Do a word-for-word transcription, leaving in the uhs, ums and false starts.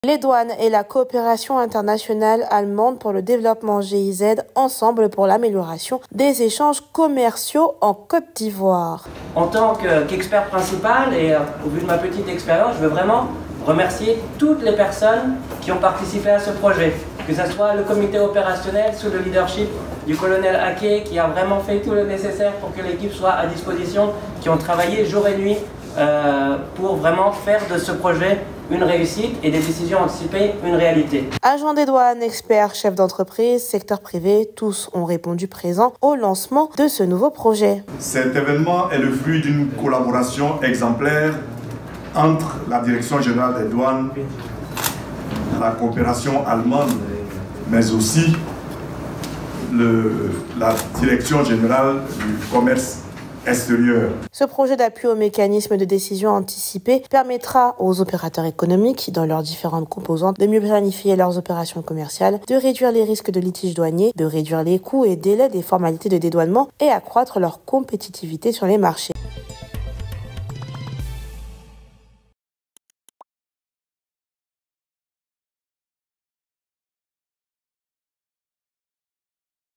Les douanes et la coopération internationale allemande pour le développement G I Z ensemble pour l'amélioration des échanges commerciaux en Côte d'Ivoire. En tant qu'expert principal et au vu de ma petite expérience, je veux vraiment remercier toutes les personnes qui ont participé à ce projet. Que ce soit le comité opérationnel sous le leadership du colonel Ake qui a vraiment fait tout le nécessaire pour que l'équipe soit à disposition, qui ont travaillé jour et nuit euh, pour vraiment faire de ce projet une réussite et des décisions anticipées une réalité. Agents des douanes, experts, chefs d'entreprise, secteur privé, tous ont répondu présent au lancement de ce nouveau projet. Cet événement est le fruit d'une collaboration exemplaire entre la Direction générale des douanes, la coopération allemande, mais aussi le, la Direction générale du commerce extérieur. Ce projet d'appui au mécanisme de décision anticipée permettra aux opérateurs économiques, dans leurs différentes composantes, de mieux planifier leurs opérations commerciales, de réduire les risques de litiges douaniers, de réduire les coûts et délais des formalités de dédouanement et accroître leur compétitivité sur les marchés.